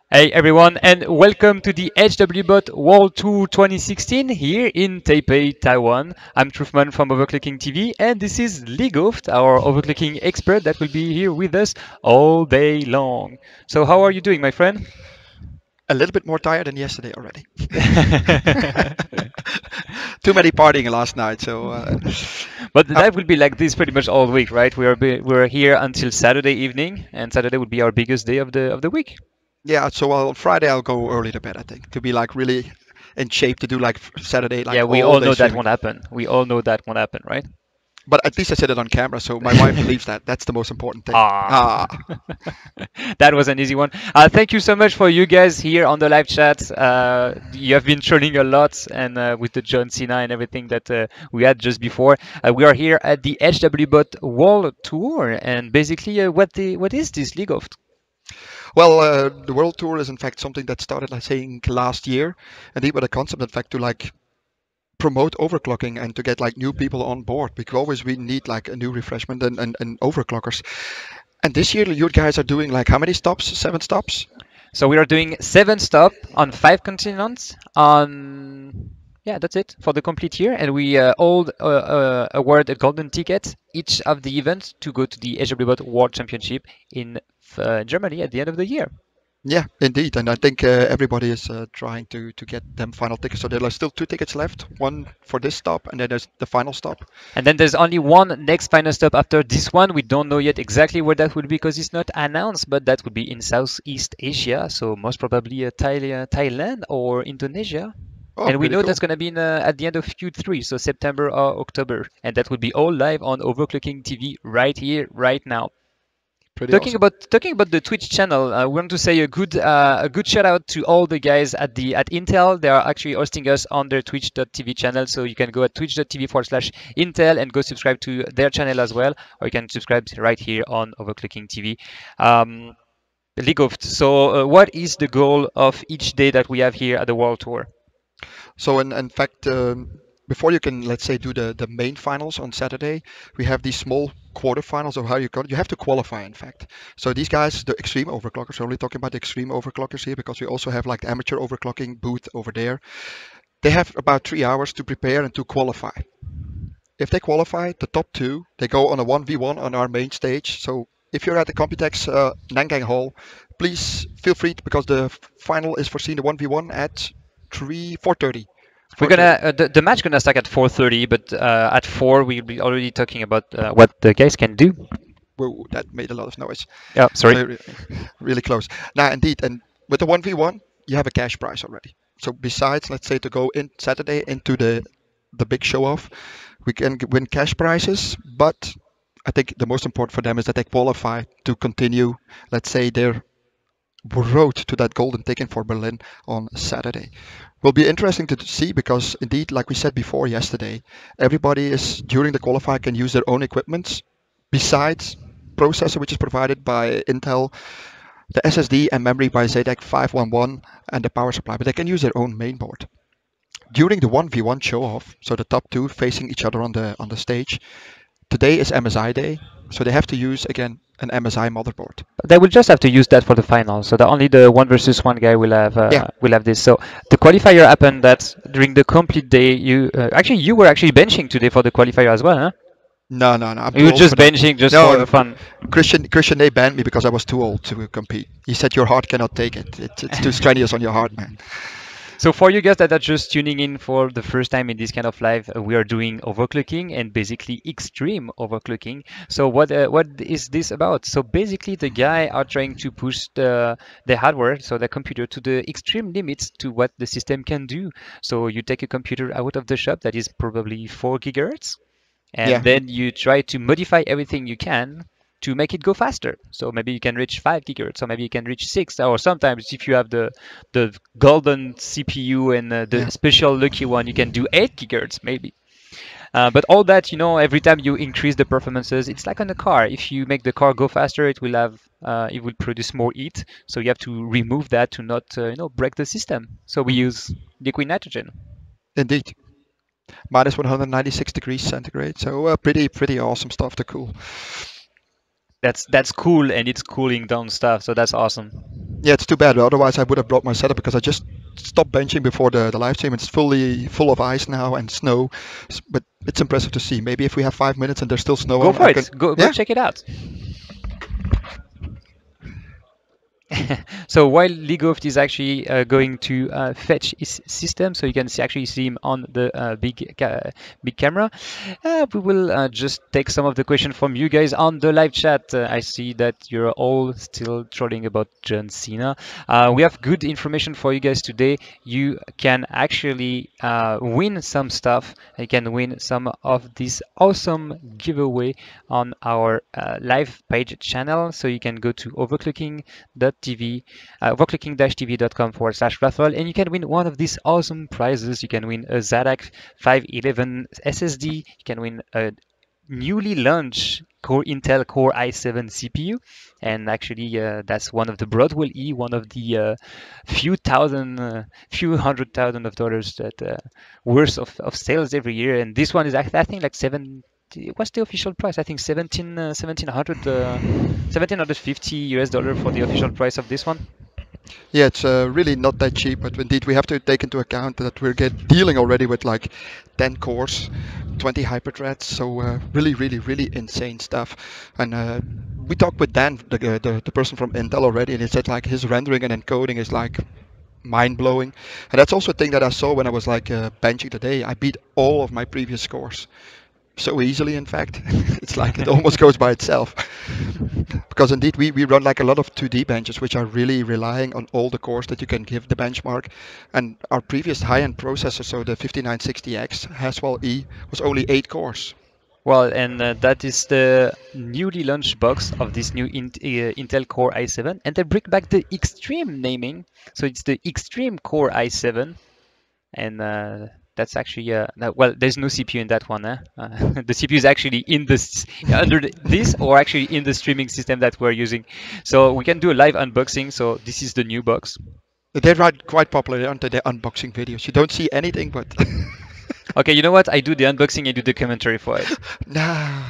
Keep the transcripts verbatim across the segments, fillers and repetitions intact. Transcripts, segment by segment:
Hey everyone, and welcome to the H W B O T World Tour twenty sixteen here in Taipei, Taiwan. I'm Trouffman from OverClocking T V, and this is Leeghoofd, our overclocking expert that will be here with us all day long. So, how are you doing, my friend? A little bit more tired than yesterday already. Too many partying last night, so. Uh, But uh, that will be like this pretty much all week, right? We are be, we're here until Saturday evening, and Saturday would be our biggest day of the of the week. yeah, so on Friday I'll go early to bed, I think, to be like really in shape to do like f- Saturday, Yeah, like we all all day know that swimming. won't happen. We all know that won't happen, right? But at least I said it on camera, so my wife believes that. That's the most important thing. Ah, Ah, that was an easy one. Uh, thank you so much for you guys here on the live chat. Uh, you have been trolling a lot, and uh, with the John Cena and everything that uh, we had just before, uh, we are here at the H W B O T World Tour, and basically, uh, what the what is this League of? well, uh, the World Tour is in fact something that started, I think, last year, indeed with a concept, in fact, to like promote overclocking and to get like new people on board because always we need like a new refreshment and, and, and overclockers. And this year you guys are doing like how many stops? Seven stops? So we are doing seven stop on five continents on. Yeah, that's it for the complete year, and we uh, all uh, uh, award a golden ticket each of the events to go to the H W B O T World Championship in uh, Germany at the end of the year. Yeah, indeed. And I think uh, everybody is uh, trying to, to get them final tickets. So there are still two tickets left, one for this stop and then there's the final stop. And then there's only one next final stop after this one. We don't know yet exactly where that will be because it's not announced, but that would be in Southeast Asia, so most probably uh, Thai- uh, Thailand or Indonesia. Oh, And we pretty know cool. that's going to be in, uh, at the end of Q three, so September or October. And that will be all live on Overclocking T V right here, right now. Pretty Talking awesome. about talking about the Twitch channel, uh, we want to say a good uh, a good shout out to all the guys at the at Intel. They are actually hosting us on their twitch dot t v channel, so you can go at twitch dot t v forward slash Intel and go subscribe to their channel as well, or you can subscribe right here on Overclocking T V. Um, League of. So, uh, what is the goal of each day that we have here at the World Tour? So in, in fact, um, before you can, let's say, do the, the main finals on Saturday, we have these small quarterfinals or how you call it. You have to qualify, in fact. So these guys, the extreme overclockers, we're only talking about the extreme overclockers here because we also have like the amateur overclocking booth over there. They have about three hours to prepare and to qualify. If they qualify, the top two, they go on a one v one on our main stage. So if you're at the Computex uh, Nangang Hall, please feel free to, because the final is foreseen the one v one at three, four thirty. We're four thirty. gonna uh, the, the match gonna start at four thirty, but uh, at four we'll be already talking about uh, what the guys can do. Whoa, that made a lot of noise. Yeah, sorry. So re- really close. Now, indeed, and with the one v one, you have a cash prize already. So besides, let's say, to go in Saturday into the the big show off, we can g- win cash prizes. But I think the most important for them is that they qualify to continue, let's say, their road to that golden ticket for Berlin on Saturday. Will be interesting to see because indeed, like we said before yesterday, everybody is during the qualifier can use their own equipment besides processor which is provided by Intel, the S S D and memory by Z D E C five one one and the power supply, but they can use their own mainboard. During the one v one show off, so the top two facing each other on the on the stage, today is M S I day, so they have to use again an M S I motherboard. They will just have to use that for the final. So the only the one versus one guy will have Yeah, uh, will have this. So the qualifier happened that during the complete day. You uh, actually you were actually benching today for the qualifier as well, huh? no, no, no, I'm You too were old just for that. benching just No, for uh, the fun. Christian Christian they banned me because I was too old to compete. He said your heart cannot take it. It's it's too strenuous on your heart, man. So for you guys that are just tuning in for the first time in this kind of live, uh, we are doing overclocking and basically extreme overclocking. So what uh, what is this about? So basically the guy are trying to push the the hardware, so the computer, to the extreme limits to what the system can do. So you take a computer out of the shop that is probably four gigahertz, and Yeah, then you try to modify everything you can to make it go faster. So maybe you can reach five gigahertz, or maybe you can reach six, or sometimes if you have the the golden C P U and uh, yeah. the special lucky one, you can do eight gigahertz maybe. Uh, but all that, you know, every time you increase the performances, it's like on a car. If you make the car go faster, it will have uh, it will produce more heat. So you have to remove that to not uh, you know break the system. So we Mhm. use liquid nitrogen. Indeed. Minus one hundred ninety-six degrees centigrade. So uh, pretty pretty awesome stuff to cool. That's that's cool, and it's cooling down stuff. So that's awesome. Yeah, it's too bad. Otherwise, I would have brought my setup because I just stopped benching before the, the live stream. It's fully full of ice now and snow, S- but it's impressive to see. Maybe if we have five minutes and there's still snow Go on, for I can. it. Go go Yeah. check it out. So while Leeghoofd is actually uh, going to uh, fetch his system, so you can see, actually see him on the uh, big ca big camera, uh, we will uh, just take some of the questions from you guys on the live chat. Uh, I see that you're all still trolling about John Cena. Uh, we have good information for you guys today. You can actually uh, win some stuff. You can win some of this awesome giveaway on our uh, live page channel. So you can go to overclocking dot T V, uh, overclocking-T V dot com forward slash raffle, and you can win one of these awesome prizes. You can win a ZADAC five eleven S S D. You can win a newly launched Core Intel Core i seven C P U, and actually uh, that's one of the Broadwell-E, one of the uh, few thousand, uh, few hundred thousand of dollars that uh, worth of, of sales every year. And this one is I think like seven. What's the official price? I think seventeen, uh, seventeen hundred, uh, seventeen fifty U S dollar for the official price of this one. Yeah, it's uh, really not that cheap, but indeed we have to take into account that we're get dealing already with like ten cores, twenty hyperthreads, so uh, really, really, really insane stuff. And uh, we talked with Dan, the, uh, the the person from Intel already, and he said like his rendering and encoding is like mind blowing. And that's also a thing that I saw when I was like uh, benching today. I beat all of my previous scores so easily, in fact. It's like it almost goes by itself. Because indeed we, we run like a lot of two D benches which are really relying on all the cores that you can give the benchmark. And our previous high-end processor, so the fifty-nine sixty X Haswell-E, was only eight cores. Well, and uh, that is the newly launched box of this new Int uh, Intel Core i seven, and they bring back the Extreme naming, so it's the Extreme Core i seven, and uh, that's actually uh, no, well, there's no C P U in that one. Eh? Uh, the C P U is actually in this under the, this, or actually in the streaming system that we're using. So we can do a live unboxing. So this is the new box. They're right, quite popular, aren't they? The unboxing videos. You don't see anything, but Okay, you know what? I do the unboxing and do the commentary for it. nah.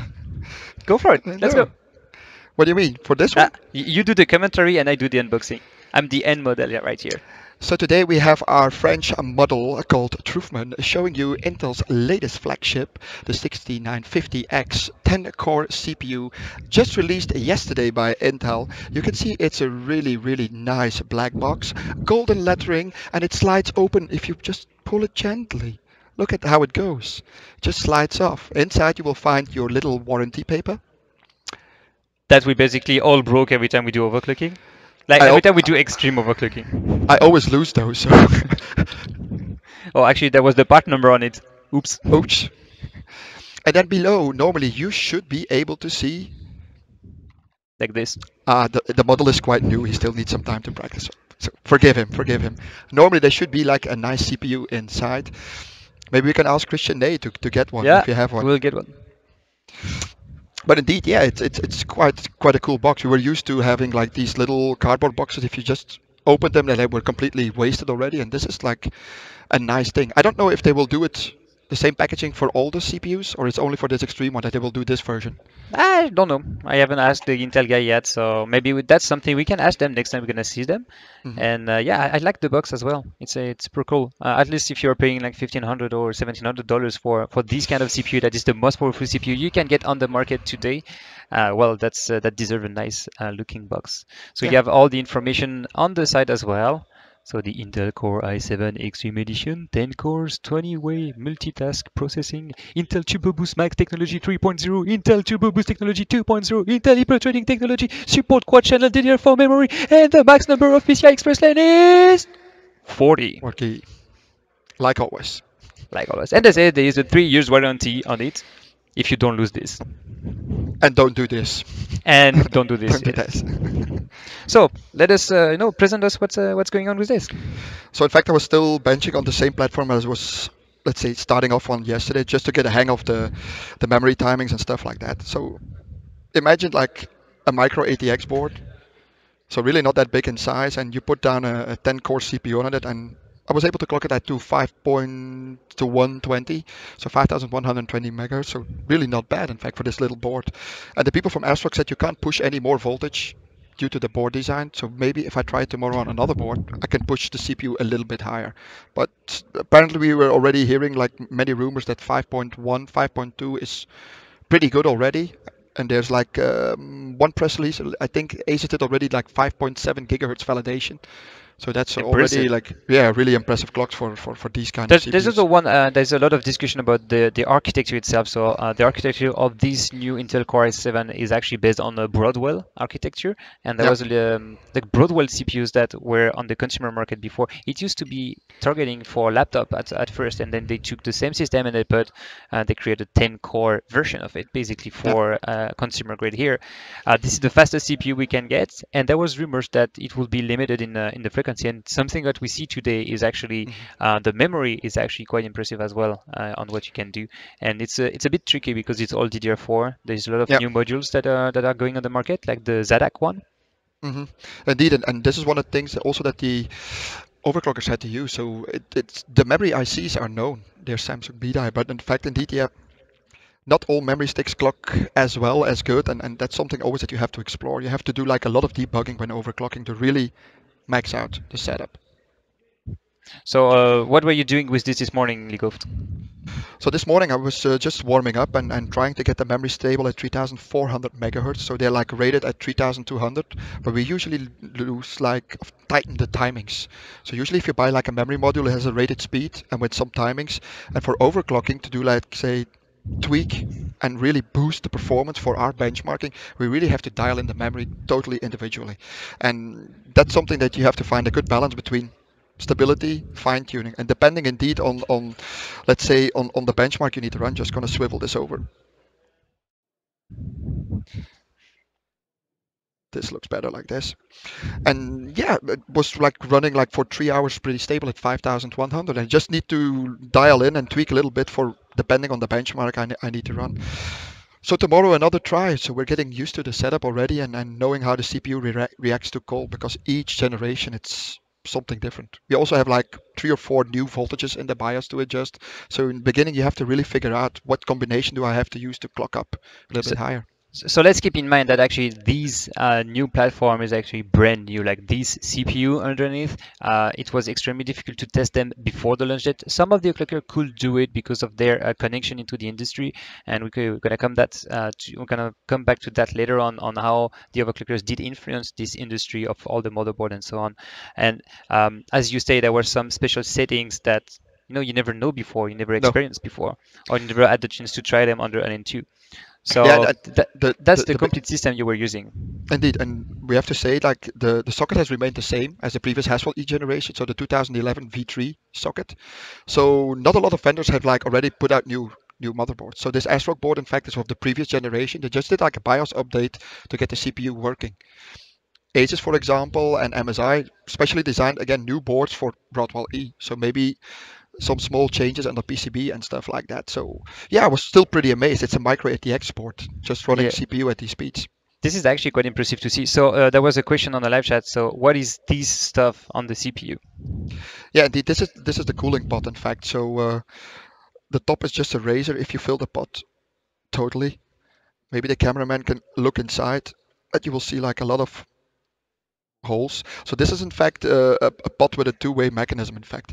Go for it. Let's No. go. What do you mean for this Uh, one? y- you do the commentary and I do the unboxing. I'm the end model, yeah, right here. So today we have our French model called Trouffman showing you Intel's latest flagship, the sixty-nine fifty X ten core C P U, just released yesterday by Intel. You can see it's a really, really nice black box, golden lettering, and it slides open if you just pull it gently. Look at how it goes. It just slides off. Inside you will find your little warranty paper. That we basically all broke every time we do overclocking. Like I every al- time we do extreme overclocking. I always lose those, so Oh, actually, there was the part number on it. Oops. oops. And then below, normally you should be able to see. Like this. Ah, the, the model is quite new. He still needs some time to practice. So forgive him, forgive him. Normally there should be like a nice C P U inside. Maybe we can ask Christian Ney to, to get one Yeah, if you have one. we'll get one. But indeed, yeah, it's, it's it's quite quite a cool box. We were used to having like these little cardboard boxes. If you just opened them, then they were completely wasted already. And this is like a nice thing. I don't know if they will do it the same packaging for all the C P Us, or it's only for this extreme one that they will do this version. I don't know. I haven't asked the Intel guy yet, so maybe we- that's something we can ask them next time we're gonna see them. Mhm. And uh, yeah, I, I like the box as well. It's a, it's super cool. Uh, at least if you're paying like fifteen hundred or seventeen hundred dollars for for this kind of C P U, that is the most powerful C P U you can get on the market today. Uh, well, that's uh, that deserves a nice uh, looking box. So Yeah. you have all the information on the side as well. So the Intel Core i seven Extreme Edition, ten cores, twenty way multitask processing, Intel Turbo Boost Max technology three point oh, Intel Turbo Boost technology two point oh, Intel hyper-threading technology, support quad-channel D D R four memory, and the max number of P C I Express lane is forty, Okay, like always. like always. And they say there is a three years warranty on it if you don't lose this. And don't do this. And don't do this. Don't do yes. this. So let us, uh, you know, present us what's uh, what's going on with this. So in fact, I was still benching on the same platform as was, let's say, starting off on yesterday, just to get a hang of the, the memory timings and stuff like that. So imagine like a micro A T X board, so really not that big in size, and you put down a, a ten core C P U on it, and I was able to clock it at to five point to one twenty, so five thousand one hundred twenty megahertz, so really not bad in fact for this little board. And the people from ASRock said you can't push any more voltage due to the board design. So maybe if I try it tomorrow on another board, I can push the C P U a little bit higher. But apparently we were already hearing like many rumors that five point one, five point two is pretty good already. And there's like um, one press release, I think Asus did already like five point seven gigahertz validation. So that's already Impressive. like, yeah, really impressive clocks for, for, for these kind There's, of there's C P Us. also one. Uh, there's a lot of discussion about the the architecture itself. So uh, the architecture of this new Intel Core i seven is actually based on a Broadwell architecture, and there Yeah. was um, the Broadwell C P Us that were on the consumer market before. It used to be targeting for laptop at, at first, and then they took the same system and they put uh, they created a ten core version of it, basically Yeah. for uh, consumer grade here. Uh, this is the fastest C P U we can get, and there was rumors that it will be limited in uh, in the frequency. And something that we see today is actually Mhm. uh, the memory is actually quite impressive as well uh, on what you can do, and it's a, it's a bit tricky because it's all D D R four. There's a lot of Yeah. new modules that are that are going on the market, like the Z A C one. hmm Indeed, and, and this is one of the things also that the overclockers had to use. So it, it's the memory I Cs are known. They're Samsung B D I, but in fact, indeed, yeah, not all memory sticks clock as well as good, and, and that's something always that you have to explore. You have to do like a lot of debugging when overclocking to really max out the setup. So uh, what were you doing with this this morning, Leeghoofd? So this morning I was uh, just warming up and, and trying to get the memory stable at three thousand four hundred megahertz. So they're like rated at three thousand two hundred, but we usually lose like tighten the timings. So usually if you buy like a memory module, it has a rated speed and with some timings. And for overclocking to do like say tweak and really boost the performance for our benchmarking, we really have to dial in the memory totally individually. And that's something that you have to find a good balance between stability, fine tuning, and depending indeed on, on let's say, on, on the benchmark you need to run, just going to swivel this over. This looks better like this. And yeah, it was like running like for three hours pretty stable at five thousand one hundred. I just need to dial in and tweak a little bit for depending on the benchmark I, I need to run. So tomorrow another try. So we're getting used to the setup already and, and knowing how the C P U re reacts to cold, because each generation it's something different. We also have like three or four new voltages in the BIOS to adjust. So in the beginning you have to really figure out what combination do I have to use to clock up a little So, bit higher. So let's keep in mind that actually these uh, new platform is actually brand new. Like this C P U underneath, uh, it was extremely difficult to test them before the launch date. Some of the overclocker could do it because of their uh, connection into the industry, and we could, we're gonna come that uh, to, we're gonna come back to that later on on how the overclockers did influence this industry of all the motherboard and so on. And um, as you say, there were some special settings that you know you never know before, you never No. experienced before, or you never had the chance to try them under L N two. So Yeah, and that, the, that's the, the the, complete system you were using. Indeed, and we have to say like the, the socket has remained the same as the previous Haswell E generation, so the two thousand eleven V three socket. So not a lot of vendors have like already put out new new motherboards. So this ASRock board, in fact, is of the previous generation. They just did like a BIOS update to get the C P U working. Asus, for example, and M S I specially designed again new boards for Broadwell-E. So maybe some small changes on the P C B and stuff like that. So yeah, I was still pretty amazed. It's a micro A T X board, just running Yeah, C P U at these speeds. this is actually quite impressive to see. So uh, there was a question on the live chat. So what is this stuff on the C P U? Yeah, indeed, this is this is the cooling pot, in fact. So uh, the top is just a razor. If you fill the pot totally, maybe the cameraman can look inside, and you will see like a lot of holes. So this is in fact uh, a, a pot with a two-way mechanism. In fact,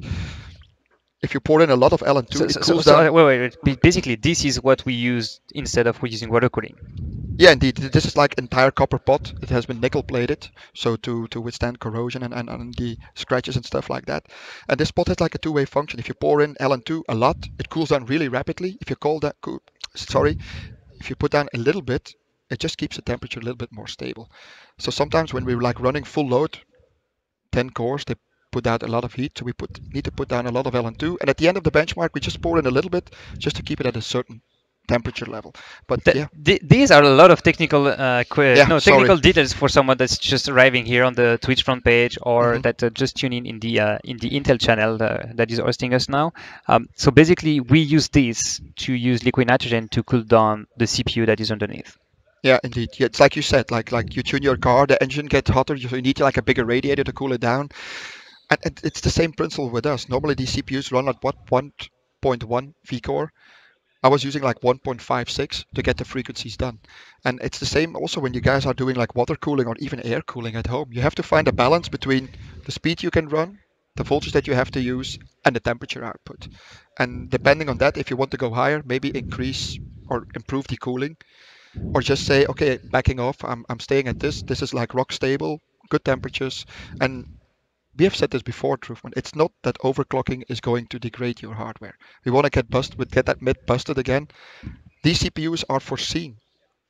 if you pour in a lot of L N two, So, it so, so, cools so down. uh, wait, wait, wait. Ba- Basically, this is what we use instead of we using water cooling. Yeah, indeed. This is like entire copper pot. It has been nickel plated, so to, to withstand corrosion and, and, and the scratches and stuff like that. And this pot has like a two-way function. If you pour in L N two a lot, it cools down really rapidly. If you call that, cool, sorry, if you put down a little bit, it just keeps the temperature a little bit more stable. So sometimes when we're like running full load, ten cores, they put out a lot of heat, so we put need to put down a lot of L N two. And at the end of the benchmark, we just pour in a little bit just to keep it at a certain temperature level. But Th yeah, th these are a lot of technical, uh, que yeah, no, sorry. technical details for someone that's just arriving here on the Twitch front page or hmm that uh, just tuning in the uh, in the Intel channel uh, that is hosting us now. Um, so basically, we use this to use liquid nitrogen to cool down the C P U that is underneath. Yeah, indeed. Yeah, it's like you said, like like you tune your car, the engine gets hotter, so you need like a bigger radiator to cool it down. And, and it's the same principle with us. Normally these C P Us run at what one point one V core. I was using like one point five six to get the frequencies done. And it's the same also when you guys are doing like water cooling or even air cooling at home. You have to find a balance between the speed you can run, the voltage that you have to use, and the temperature output. And depending on that, if you want to go higher, maybe increase or improve the cooling, or just say, okay, backing off, I'm, I'm staying at this. This is like rock stable, good temperatures. And we have said this before, Truffman. It's not that overclocking is going to degrade your hardware. We want to get busted, get that myth busted again. These C P Us are foreseen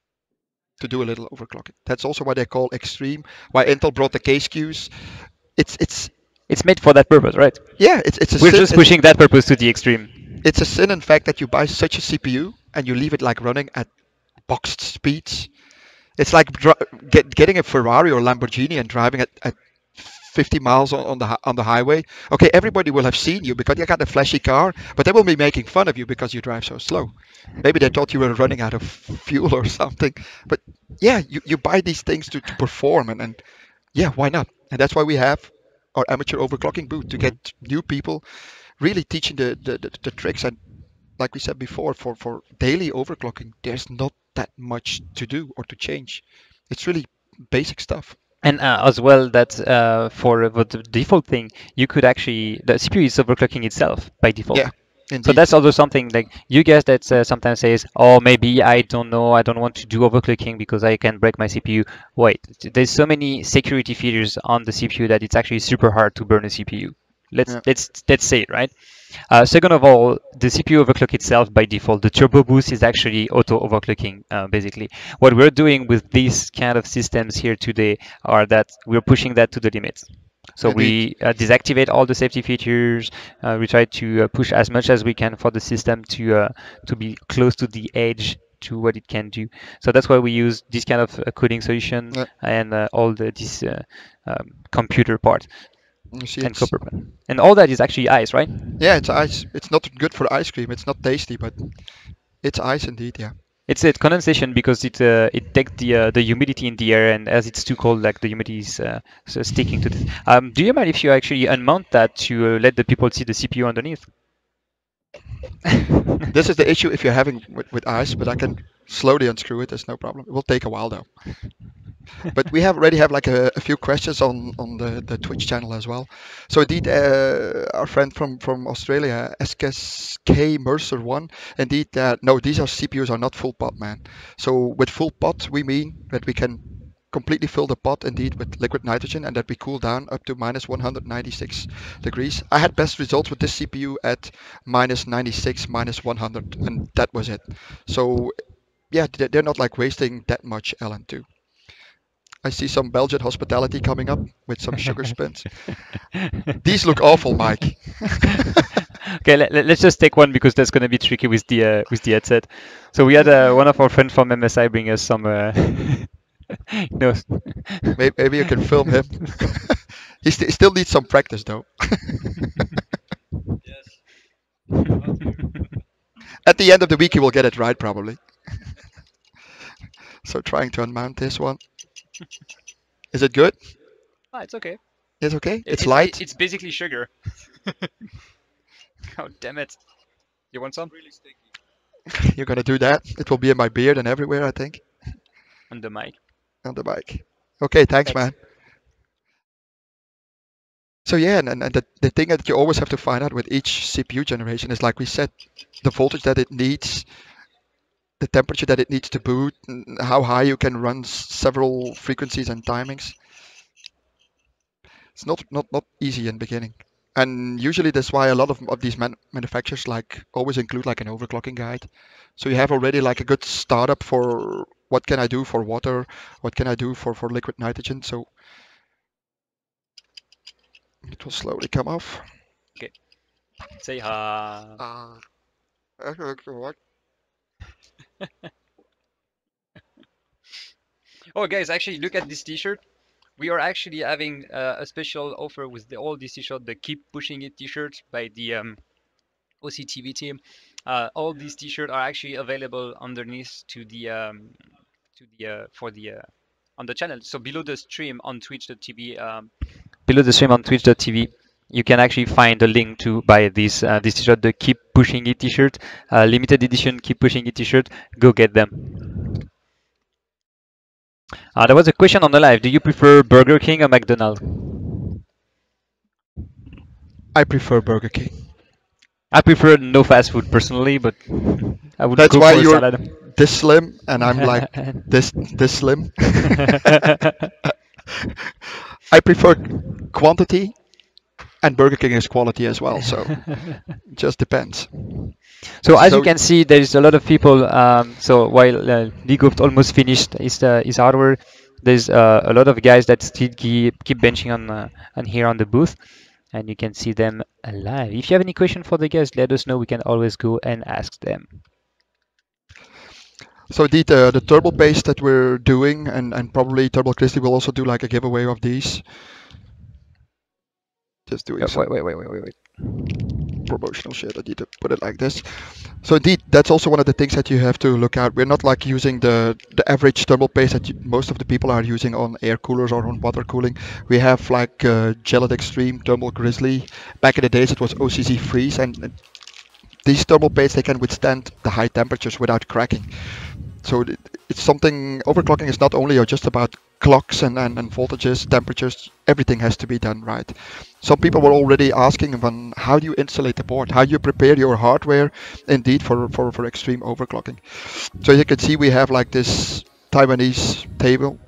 to do a little overclocking. That's also why they call extreme. Why Intel brought the K S Q s. It's it's It's made for that purpose, right? yeah. It's it's a We're sin. just It's pushing that purpose to the extreme. it's a sin, in fact, that you buy such a C P U and you leave it like running at boxed speeds. It's like dri- get, getting a Ferrari or Lamborghini and driving at, at fifty miles on, on the hi- on the highway. Okay, everybody will have seen you because you got a flashy car, but they will be making fun of you because you drive so slow. Maybe they thought you were running out of fuel or something. But yeah, you, you buy these things to, to perform, and, and yeah, why not? And that's why we have our amateur overclocking booth to get new people really teaching the, the, the, the tricks. And like we said before, for, for daily overclocking, there's not that much to do or to change. It's really basic stuff. And uh, as well, that uh, for the default thing, you could actually, the C P U is overclocking itself by default. Yeah, So indeed. that's also something like you guys that uh, sometimes says, oh, maybe I don't know, I don't want to do overclocking because I can break my C P U. Wait, there's so many security features on the C P U that it's actually super hard to burn a C P U. Let's Yeah, let's let's say it, right? Uh, second of all, the C P U overclock itself by default. The turbo boost is actually auto overclocking, uh, basically. What we're doing with these kind of systems here today are that we're pushing that to the limits. So indeed. we uh, deactivate all the safety features. Uh, we try to uh, push as much as we can for the system to uh, to be close to the edge to what it can do. So that's why we use this kind of uh, coding solution Yeah, and uh, all the this uh, um, computer part you see, and it's copper part. And all that is actually ice, right? yeah, it's ice. It's not good for ice cream. It's not tasty, but it's ice indeed. Yeah. It's a condensation because it uh, it takes the uh, the humidity in the air, and as it's too cold, like the humidity is uh, so sticking to this. Um, do you mind if you actually unmount that to uh, let the people see the C P U underneath? This is the issue if you're having with, with ice, but I can slowly unscrew it. There's no problem. It will take a while though. But we have already have like a, a few questions on on the, the Twitch channel as well. So indeed, uh, our friend from from Australia, S K Mercer one, indeed, uh, no, these are C P Us are not full pot, man. So with full pot, we mean that we can completely fill the pot indeed with liquid nitrogen and that we cool down up to minus one hundred ninety-six degrees. I had best results with this C P U at minus ninety-six, minus one hundred, and that was it. So yeah, they- they're not like wasting that much L N two. I see some Belgian hospitality coming up with some sugar spins. These look awful, Mike. Okay, let, let- let's just take one because that's going to be tricky with the uh, with the headset. So we had uh, one of our friends from M S I bring us some. Uh, no. Maybe, maybe you can film him. he st- still needs some practice though. At the end of the week, he will get it right probably. So trying to unmount this one. Is it good? Ah, it's okay. It's okay. It, It's it's light. it's basically sugar. Oh damn it! You want some? You're gonna do that. It will be in my beard and everywhere, I think, On the mic. on the mic. Okay, thanks, Thanks. man. So yeah, and, and the, the thing that you always have to find out with each C P U generation is, like we said, the voltage that it needs, the temperature that it needs to boot, and how high you can run s- several frequencies and timings. It's not not not easy in the beginning, and usually that's why a lot of, of these man, manufacturers like always include like an overclocking guide, so you have already like a good startup for what can I do for water, what can I do for for liquid nitrogen. So it will slowly come off. Okay. Say ha. Uh, okay, what? Oh guys, actually look at this T-shirt. We are actually having uh, a special offer with the, all these T-shirts, the Keep Pushing It T-shirts by the um, O C T V team. Uh, all these T-shirts are actually available underneath to the um, to the uh, for the uh, on the channel. So below the stream on Twitch dot T V, um, below the stream on Twitch dot T V, you can actually find a link to buy this uh, this t-shirt, the Keep Pushing It t-shirt, uh, limited edition Keep Pushing It t-shirt. Go get them. Uh, there was a question on the live. Do you prefer Burger King or McDonald's? I prefer Burger King. I prefer no fast food personally, but I would That's go why for a you're salad. this slim and I'm like this this slim. I prefer quantity, and Burger King is quality as well, so it just depends. So as you So can see, there is a lot of people. Um, so while uh, Leeghoofd almost finished his uh, his hardware, there's uh, a lot of guys that still keep keep benching on uh, on here on the booth, and you can see them live. If you have any question for the guys, let us know. We can always go and ask them. so indeed, uh, the turbo paste that we're doing, and and probably Turbo Christie will also do like a giveaway of these. Just doing Uh, some wait, wait, wait, wait, wait, wait. promotional shit. I need to put it like this. So indeed, that's also one of the things that you have to look at. We're not like using the the average thermal paste that you, most of the people are using on air coolers or on water cooling. We have like uh, Gelid Extreme, Thermal Grizzly. Back in the days, it was O C Z Freeze, and and these thermal pastes they can withstand the high temperatures without cracking. So it, it's something. Overclocking is not only just about clocks and, and, and voltages, temperatures. Everything has to be done right. Some people were already asking when, how do you insulate the board? How do you prepare your hardware indeed for, for, for extreme overclocking? So you can see we have like this Taiwanese table.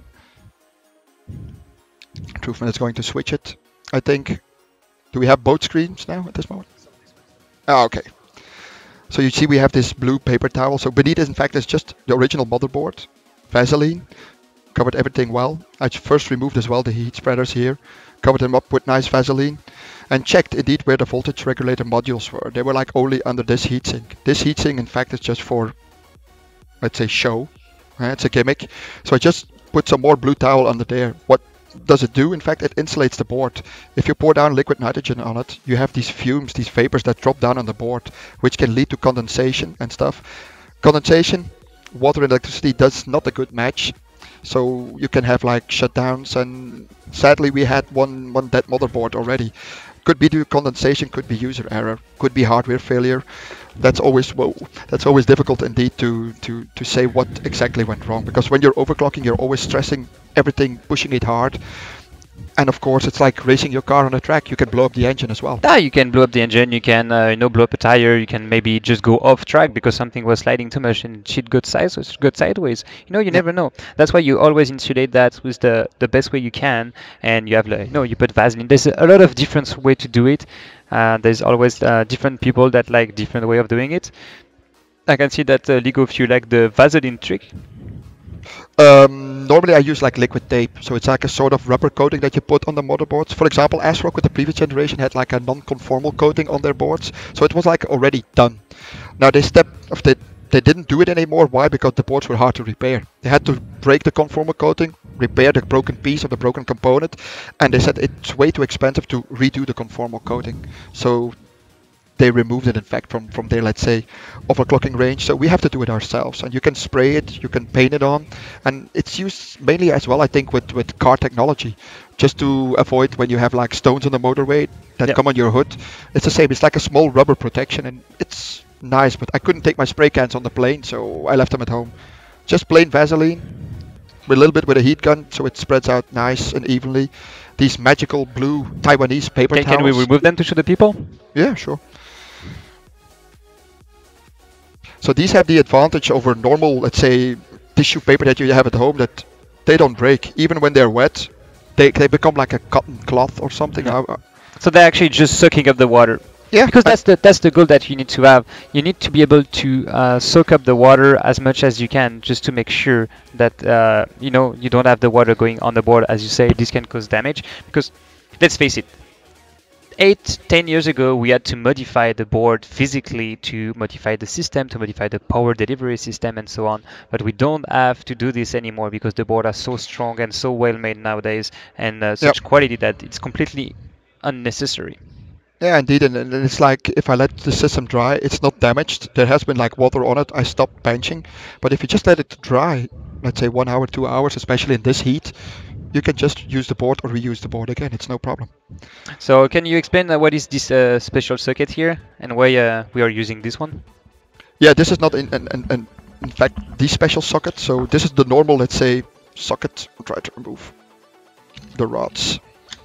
Trouffman is going to switch it, I think. Do we have both screens now at this moment? Ah, okay. So you see we have this blue paper towel. So beneath it, in fact, is just the original motherboard, Vaseline. Covered everything well. I first removed as well the heat spreaders here, covered them up with nice Vaseline, and checked indeed where the voltage regulator modules were. They were like only under this heatsink. This heatsink, in fact, is just for, let's say, show. Uh, it's a gimmick. So I just put some more blue towel under there. What does it do? In fact, it insulates the board. If you pour down liquid nitrogen on it, you have these fumes, these vapors that drop down on the board, which can lead to condensation and stuff. Condensation, water and electricity, does not a good match. So you can have like shutdowns, and sadly we had one one dead motherboard already. Could be due to condensation, could be user error, could be hardware failure. That's always whoa, that's always difficult indeed to to to say what exactly went wrong, because when you're overclocking, you're always stressing everything, pushing it hard. And of course, it's like racing your car on a track. You can blow up the engine as well. Ah, you can blow up the engine. You can, uh, you know, blow up a tire. You can maybe just go off track because something was sliding too much and shit got sideways. Got sideways. You know, you never know. That's why you always insulate that with the the best way you can. And you have, like, no, you put Vaseline. There's a lot of different way to do it. Uh, there's always uh, different people that like different way of doing it. I can see that uh, Leeghoofd, you like the Vaseline trick. Um, normally I use like liquid tape, so it's like a sort of rubber coating that you put on the motherboards. For example, ASRock with the previous generation had like a non-conformal coating on their boards, so it was like already done. Now they stepped, of the, they didn't do it anymore. Why? Because the boards were hard to repair. They had to break the conformal coating, repair the broken piece of the broken component, and they said it's way too expensive to redo the conformal coating. So they removed it, in fact, from, from their, let's say, overclocking range. So we have to do it ourselves. And you can spray it, you can paint it on. And it's used mainly as well, I think, with, with car technology, just to avoid when you have like stones on the motorway that Yep. come on your hood. It's the same. It's like a small rubber protection, and it's nice. But I couldn't take my spray cans on the plane, so I left them at home. Just plain Vaseline, with a little bit with a heat gun, so it spreads out nice and evenly. These magical blue Taiwanese paper Can, towels. can we remove them to show the people? Yeah, sure. So these have the advantage over normal, let's say, tissue paper that you have at home, that they don't break. Even when they're wet, they, they become like a cotton cloth or something. Yeah. I- So they're actually just soaking up the water. Yeah, Because I- that's the that's the goal that you need to have. You need to be able to uh, soak up the water as much as you can, just to make sure that uh, you know you don't have the water going on the board. As you say, this can cause damage. Because let's face it, eight, ten years ago, we had to modify the board physically to modify the system, to modify the power delivery system, and so on. But we don't have to do this anymore because the board are so strong and so well made nowadays, and uh, such Yep. quality that it's completely unnecessary. Yeah, indeed, and, and it's like if I let the system dry, it's not damaged. There has been like water on it, I stopped benching. But if you just let it dry, let's say one hour, two hours, especially in this heat, you can just use the board or reuse the board again. It's no problem. So can you explain uh, what is this uh, special circuit here and why uh, we are using this one? Yeah, this is not in, in, in, in in fact the special socket. So this is the normal, let's say, socket. I'll try to remove the rods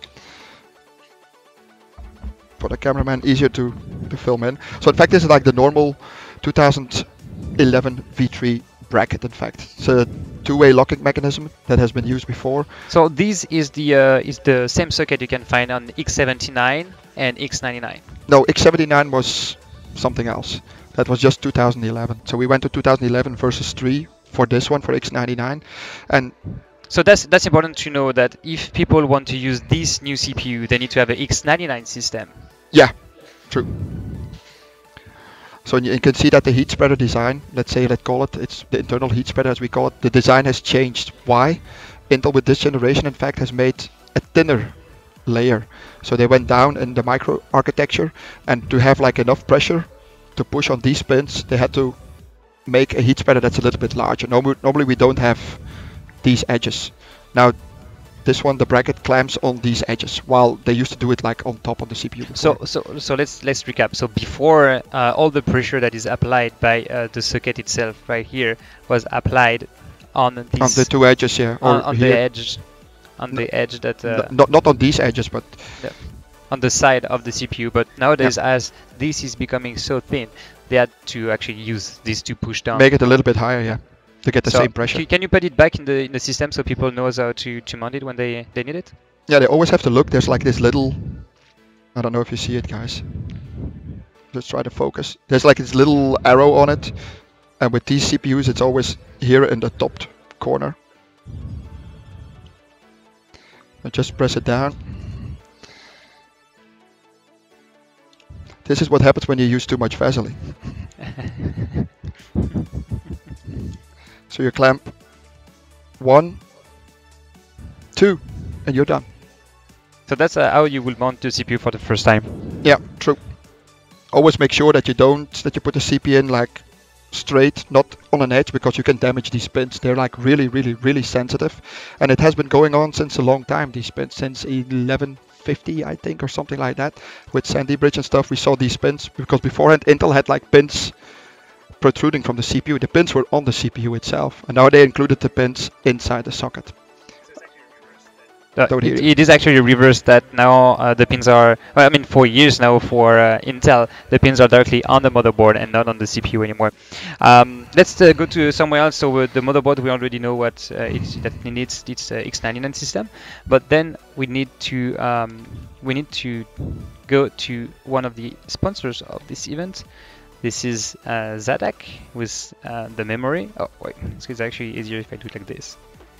for the cameraman, easier to, to film in. So in fact, this is like the normal two thousand eleven V three bracket. In fact, it's a two-way locking mechanism that has been used before. So this is the uh, is the same circuit you can find on X seventy-nine and X ninety-nine. No, X seventy-nine was something else. That was just two thousand eleven. So we went to two thousand eleven versus three for this one, for X ninety-nine. And so that's that's important to know that if people want to use this new C P U, they need to have a X ninety-nine system. Yeah, true. So you can see that the heat spreader design, let's say, let's call it, it's the internal heat spreader as we call it, the design has changed. Why? Intel with this generation, in fact, has made a thinner layer. So they went down in the micro architecture, and to have like enough pressure to push on these pins, they had to make a heat spreader that's a little bit larger. Norm normally we don't have these edges. Now this one, the bracket clamps on these edges, while they used to do it like on top of the C P U before. So so so let's let's recap. So before uh, all the pressure that is applied by uh, the circuit itself right here was applied on this on the two edges, yeah, or on, on the edge on the edge that uh, not not on these edges, but yeah, on the side of the C P U. But nowadays, yeah, as this is becoming so thin, they had to actually use this to push down. Make it a little bit higher, yeah, to get the so same pressure. Can you put it back in the in the system so people know how to to mount it when they they need it? Yeah, they always have to look. There's like this little, I don't know if you see it, guys. Just try to focus. There's like this little arrow on it, and with these C P Us, it's always here in the top corner. I just press it down. This is what happens when you use too much Vaseline. So you clamp one, two, and you're done. So that's uh, how you will mount the C P U for the first time. Yeah, true. Always make sure that you don't, that you put the C P U in like straight, not on an edge, because you can damage these pins. They're like really, really, really sensitive. And it has been going on since a long time, these pins, since eleven fifty, I think, or something like that. With Sandy Bridge and stuff, we saw these pins, because beforehand Intel had like pins protruding from the C P U. The pins were on the C P U itself, and now they included the pins inside the socket. Uh, it, it is actually reversed, that now uh, the pins are, well, I mean, for years now for uh, Intel, the pins are directly on the motherboard and not on the C P U anymore. Um, let's uh, go to somewhere else. So uh, the motherboard, we already know what uh, it, that it needs. It's uh, X ninety-nine system, but then we need to um, we need to go to one of the sponsors of this event. This is uh, ZADAC with uh, the memory. Oh wait, it's actually easier if I do it like this.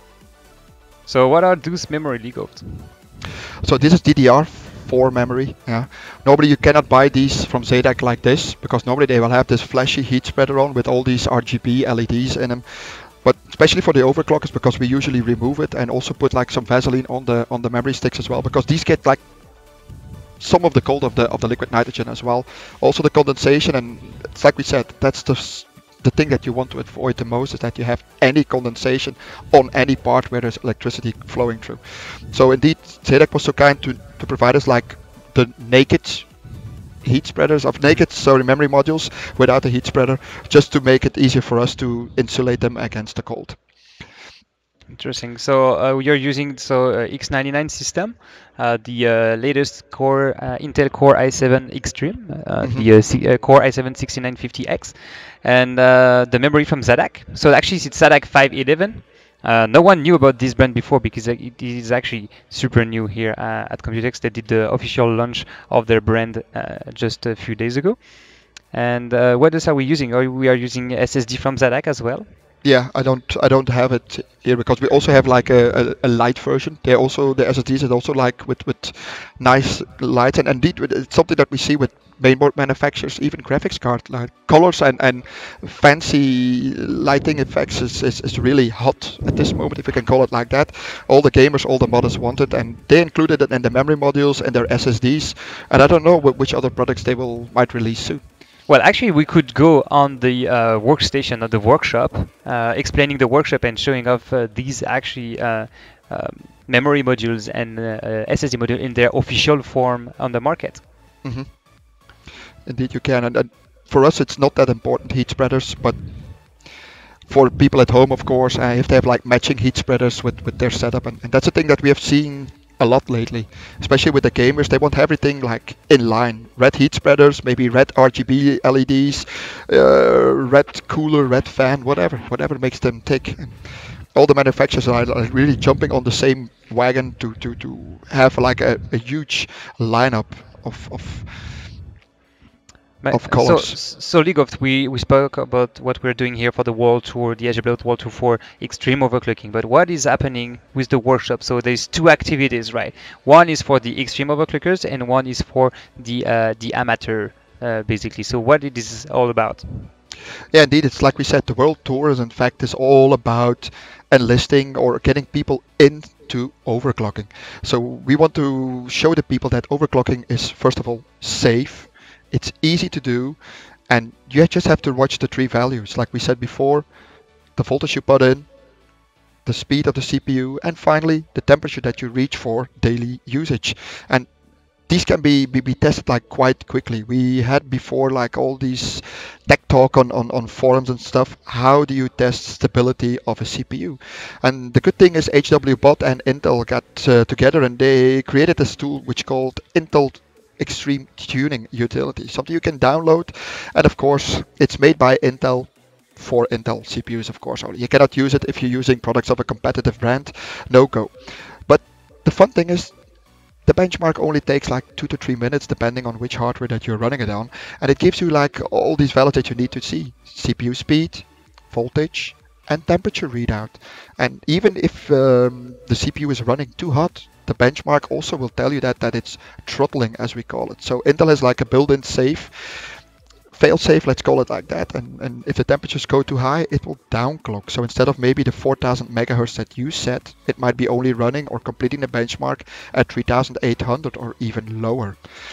So what are those memory, Leeghoofd? So this is D D R four memory. Yeah. Normally you cannot buy these from ZADAC like this, because normally they will have this flashy heat spreader on with all these R G B L E Ds in them. But especially for the overclockers, because we usually remove it and also put like some Vaseline on the on the memory sticks as well, because these get like some of the cold of the of the liquid nitrogen as well. Also the condensation, and it's like we said, that's the the thing that you want to avoid the most, is that you have any condensation on any part where there's electricity flowing through. So indeed, ZADAC was so kind to, to provide us like the naked heat spreaders of naked sorry memory modules without a heat spreader, just to make it easier for us to insulate them against the cold. Interesting. So uh, we are using so uh, X ninety-nine system, uh, the uh, latest Core uh, Intel Core i seven Extreme, uh, mm-hmm. the uh, C uh, Core i seven sixty-nine fifty X, and uh, the memory from ZADAC. So actually, it's ZADAC five eleven. Uh, no one knew about this brand before, because it is actually super new here uh, at Computex. They did the official launch of their brand uh, just a few days ago. And uh, what else are we using? Are we are using S S D from ZADAC as well? Yeah, I don't I don't have it here, because we also have like a, a, a light version. They also the S S Ds are also like with with nice lights, and indeed it's something that we see with mainboard manufacturers, even graphics card like colors and and fancy lighting effects is, is is really hot at this moment, if we can call it like that. All the gamers, all the modders wanted, and they included it in the memory modules and their S S Ds. And I don't know which other products they will might release soon. Well, actually, we could go on the uh, workstation or the workshop, uh, explaining the workshop and showing off uh, these actually uh, um, memory modules and uh, uh, S S D module in their official form on the market. Hmm. Indeed, you can. And, and for us, it's not that important heat spreaders, but for people at home, of course, uh, if they have like matching heat spreaders with, with their setup, and, and that's a thing that we have seen a lot lately, especially with the gamers. They want everything like in line. Red heat spreaders, maybe red R G B L E Ds, uh, red cooler, red fan, whatever, whatever makes them tick. And all the manufacturers are, are really jumping on the same wagon to, to, to have like a, a huge lineup of, of Ma- of So, colors. so Leeghoofd, we, we spoke about what we're doing here for the World Tour, the H W B O T World Tour for extreme overclocking. But what is happening with the workshop? So there's two activities, right? One is for the extreme overclockers, and one is for the uh, the amateur, uh, basically. So what it is all about? Yeah, indeed, it's like we said, the World Tour is in fact is all about enlisting or getting people into overclocking. So we want to show the people that overclocking is first of all safe, it's easy to do, and you just have to watch the three values. Like we said before, the voltage you put in, the speed of the C P U, and finally the temperature that you reach for daily usage. And these can be, be, be tested like quite quickly. We had before like all these tech talk on, on, on forums and stuff. How do you test stability of a C P U? And the good thing is H W B O T and Intel got uh, together and they created this tool which called Intel Extreme Tuning Utility, something you can download. And of course, it's made by Intel for Intel C P Us, of course, only. You cannot use it if you're using products of a competitive brand. No go. But the fun thing is, the benchmark only takes like two to three minutes depending on which hardware that you're running it on, and it gives you like all these values that you need to see: C P U speed, voltage, and temperature readout. And even if um, the C P U is running too hot, the benchmark also will tell you that that it's throttling, as we call it. So Intel has like a built-in safe, fail-safe, let's call it like that. And, and if the temperatures go too high, it will downclock. So instead of maybe the four thousand megahertz that you set, it might be only running or completing the benchmark at three thousand eight hundred or even lower.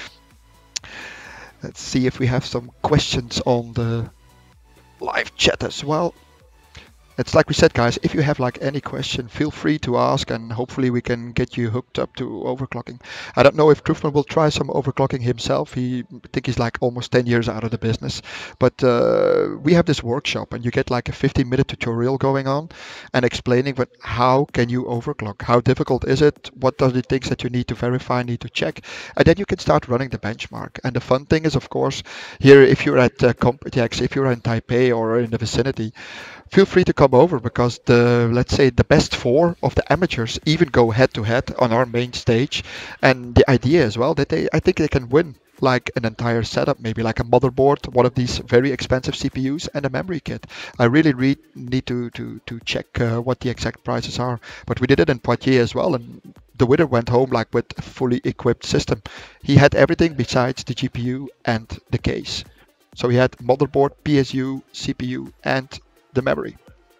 Let's see if we have some questions on the live chat as well. It's like we said, guys, if you have like any question, feel free to ask, and hopefully we can get you hooked up to overclocking. I don't know if Trouffman will try some overclocking himself. He I think he's like almost ten years out of the business. But uh, we have this workshop, and you get like a fifteen minute tutorial going on and explaining what, how can you overclock? How difficult is it? What are the things that you need to verify, need to check? And then you can start running the benchmark. And the fun thing is, of course, here, if you're at uh, Computex, if you're in Taipei or in the vicinity, feel free to come over, because the, let's say, the best four of the amateurs even go head to head on our main stage. And the idea as well that they, I think they can win like an entire setup, maybe like a motherboard, one of these very expensive C P Us, and a memory kit. I really re need to to to check uh, what the exact prices are, but we did it in Poitiers as well, and the winner went home like with a fully equipped system. He had everything besides the G P U and the case. So he had motherboard, P S U, C P U, and the memory.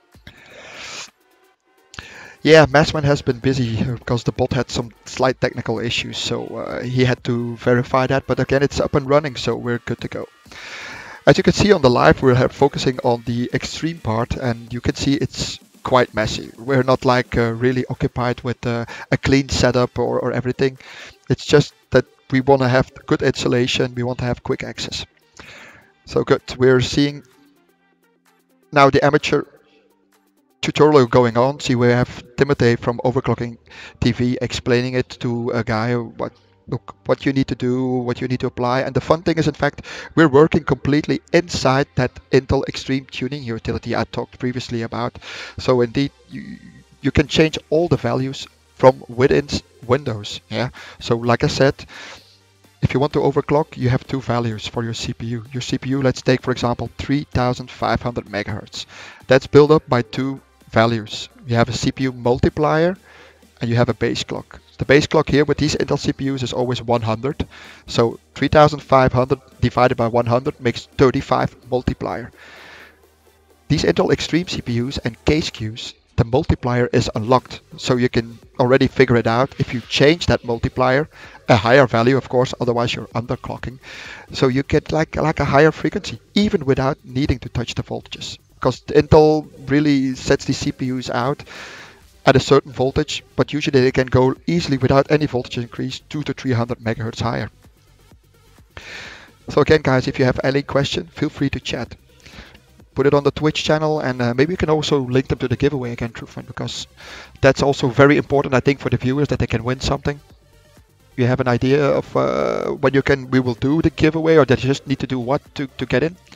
Yeah, Massman has been busy because the bot had some slight technical issues, so uh, he had to verify that. But again, it's up and running, so we're good to go. As you can see on the live, we're focusing on the extreme part, and you can see it's quite messy. We're not like uh, really occupied with uh, a clean setup or, or everything. It's just that we want to have good installation, we want to have quick access. So good, we're seeing now the amateur tutorial going on. See, we have Timothy from Overclocking T V explaining it to a guy what look what you need to do, what you need to apply. And the fun thing is, in fact, we're working completely inside that Intel Extreme Tuning utility I talked previously about. So indeed, you you can change all the values from within Windows. Yeah. So like I said, if you want to overclock, you have two values for your C P U. Your C P U, let's take for example three thousand five hundred megahertz. That's built up by two values. You have a C P U multiplier and you have a base clock. The base clock here with these Intel C P Us is always one hundred. So three thousand five hundred divided by one hundred makes thirty-five multiplier. These Intel Extreme C P Us and case queues, the multiplier is unlocked. So you can already figure it out if you change that multiplier, a higher value, of course, otherwise you're underclocking. So you get like like a higher frequency, even without needing to touch the voltages. Because Intel really sets these C P Us out at a certain voltage, but usually they can go easily without any voltage increase, two to three hundred megahertz higher. So again, guys, if you have any question, feel free to chat. Put it on the Twitch channel, and uh, maybe you can also link them to the giveaway again, Trouffman, because that's also very important, I think, for the viewers, that they can win something. You have an idea of uh, when you can, we will do the giveaway, or they just need to do what to, to get in?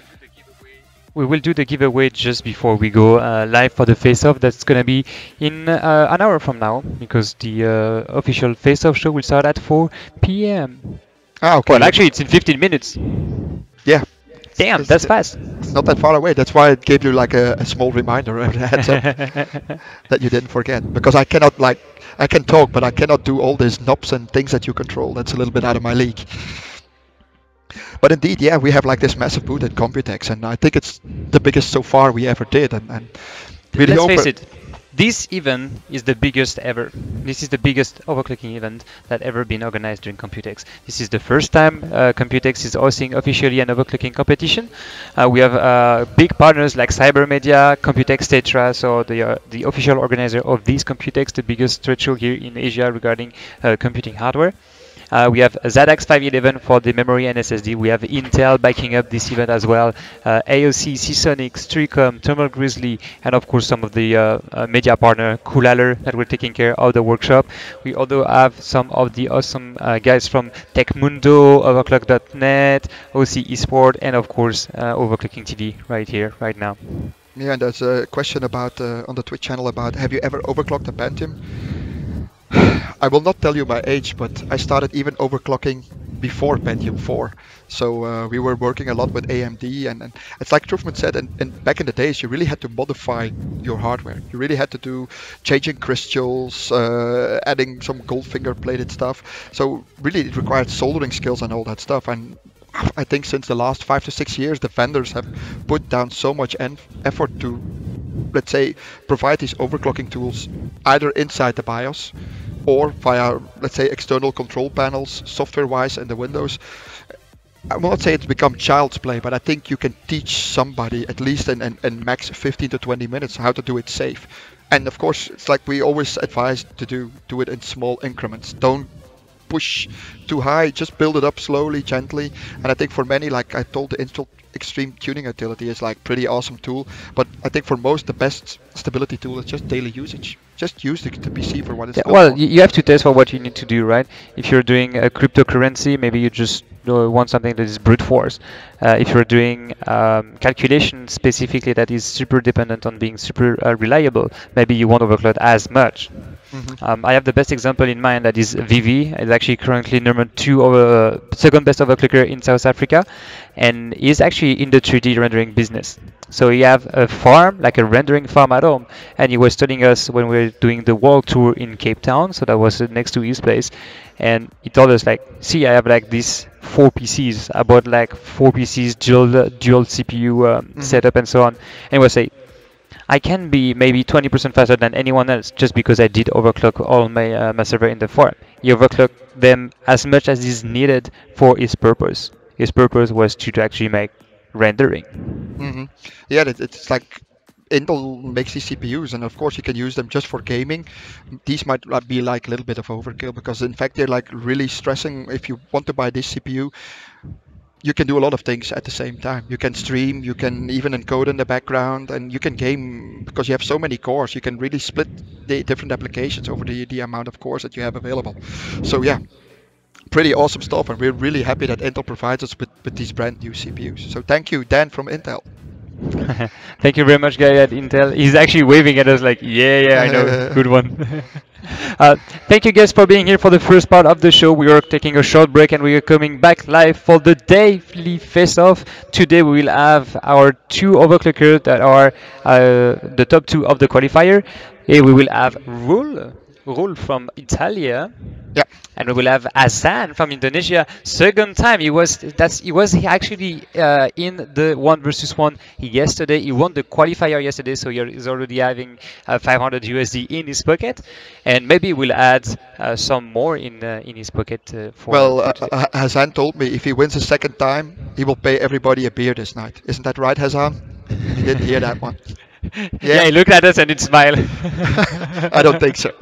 We will do the giveaway just before we go uh, live for the face-off. That's going to be in uh, an hour from now, because the uh, official face-off show will start at four p m Ah, okay. Well, actually, it's in fifteen minutes. Yeah. Damn, It's, that's fast. It's not that far away. That's why it gave you like a, a small reminder, a heads up, that you didn't forget. Because I cannot like, I can talk, but I cannot do all these knobs and things that you control. That's a little bit out of my league. But indeed, yeah, we have like this massive booth at Computex, and I think it's the biggest so far we ever did. And, and really Let's face over- it, this event is the biggest ever. This is the biggest overclocking event that ever been organized during Computex. This is the first time uh, Computex is hosting officially an overclocking competition. Uh, we have uh, big partners like Cybermedia, Computex, Tetra, so the uh, the official organizer of this Computex, the biggest trade show here in Asia regarding uh, computing hardware. Uh, we have Z X five eleven for the memory and S S D. We have Intel backing up this event as well. Uh, A O C, Seasonic, Streacom, Thermal Grizzly, and of course some of the uh, uh, media partner, Coolaler, that were taking care of the workshop. We also have some of the awesome uh, guys from Techmundo, Overclock dot net, O C Esport, and of course uh, Overclocking T V right here, right now. Yeah, and there's a question about uh, on the Twitch channel about, have you ever overclocked a Pentium? I will not tell you my age, but I started even overclocking before Pentium four. So uh, we were working a lot with A M D, and, and it's like Trouffman said, and, and back in the days you really had to modify your hardware. You really had to do changing crystals, uh, adding some gold finger plated stuff. So really it required soldering skills and all that stuff. And I think since the last five to six years, the vendors have put down so much en- effort to, let's say, provide these overclocking tools either inside the BIOS or via, let's say, external control panels, software-wise in the Windows. I will not say it's become child's play, but I think you can teach somebody at least in, in, in max fifteen to twenty minutes how to do it safe. And of course, it's like we always advise to do, do it in small increments. Don't push too high, just build it up slowly, gently. And I think for many, like I told, the Intel Extreme Tuning Utility is like pretty awesome tool, but I think for most the best stability tool is just daily usage. Just use the, the P C for what it's Yeah, built well, for. y- you have to test for what you need to do, right? If you're doing a cryptocurrency, maybe you just uh, want something that is brute force. Uh, if you're doing um, calculation specifically that is super dependent on being super uh, reliable, maybe you won't overclock as much. Mhm. Um, I have the best example in mind, that is Vivi. It's actually currently number two over, uh, second best overclocker in South Africa, and is actually in the three D rendering business. So he have a farm, like a rendering farm at home, and he was telling us when we were doing the world tour in Cape Town, so that was uh, next to his place, and he told us like, see, I have like these four P Cs. I bought like four P Cs, dual dual C P U um, Mhm. setup and so on, and he was saying, I can be maybe twenty percent faster than anyone else just because I did overclock all my uh, my server in the farm. He overclocked them as much as is needed for his purpose. His purpose was to, to actually make rendering. hmm Yeah, it, it's like Intel makes these C P Us, and of course you can use them just for gaming. These might like be like a little bit of overkill, because in fact they're like really stressing. If you want to buy this C P U, you can do a lot of things at the same time. You can stream, you can even encode in the background, and you can game because you have so many cores. You can really split the different applications over the, the amount of cores that you have available. So yeah, pretty awesome stuff, and we're really happy that Intel provides us with, with these brand new C P Us. So thank you, Dan from Intel. Thank you very much, guy at Intel. He's actually waving at us like, yeah, yeah, I know, good one. uh, thank you guys for being here for the first part of the show. We are taking a short break and we are coming back live for the daily face-off. Today we will have our two overclockers that are uh, the top two of the qualifier. Here we will have Rule, Rule from Italia. Yeah. And we will have Hassan from Indonesia. Second time he was that's he was actually uh, in the one versus one yesterday. He won the qualifier yesterday, so he's already having uh, five hundred U S D in his pocket, and maybe we'll add uh, some more in uh, in his pocket uh, for, Well, for uh, today. uh, Hassan told me if he wins a second time, he will pay everybody a beer this night. Isn't that right, Hassan? He didn't hear that one. Yeah, Yeah? he looked at us and it smiled. I don't think so.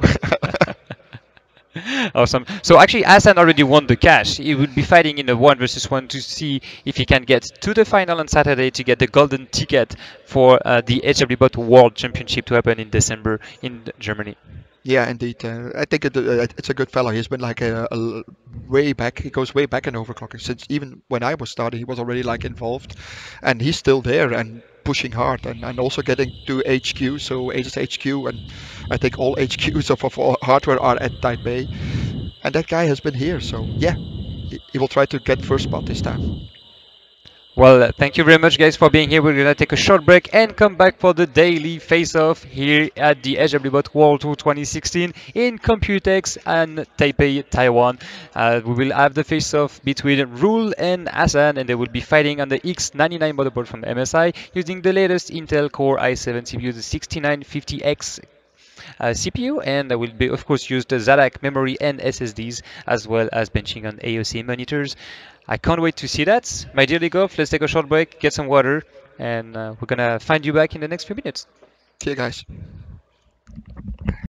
Awesome. So actually, Hassan already won the cash. He will be fighting in a one versus one to see if he can get to the final on Saturday to get the golden ticket for uh, the H W B O T World Championship to happen in December in Germany. Yeah, indeed. Uh, I think it, uh, it's a good fellow. He's been like a, a l- way back. He goes way back in overclocking. Since even when I was starting, he was already like involved, and he's still there and pushing hard, and, and also getting to H Q. So Asus H Q, and I think all H Qs of, of all hardware are at Taipei, and that guy has been here. So yeah, he, he will try to get first spot this time. Well, uh, thank you very much, guys, for being here. We're gonna take a short break and come back for the daily face-off here at the H W B O T World Tour twenty sixteen in Computex and Taipei, Taiwan. Uh, we will have the face-off between Rule and Hassan, and they will be fighting on the X ninety-nine motherboard from M S I using the latest Intel Core i seven C P U, the sixty-nine fifty X uh, C P U, and I will be of course use the ZADAC memory and S S Ds as well as benching on A O C monitors. I can't wait to see that. My dear Leeghoofd, let's take a short break, get some water, and uh, we're gonna find you back in the next few minutes. See you guys.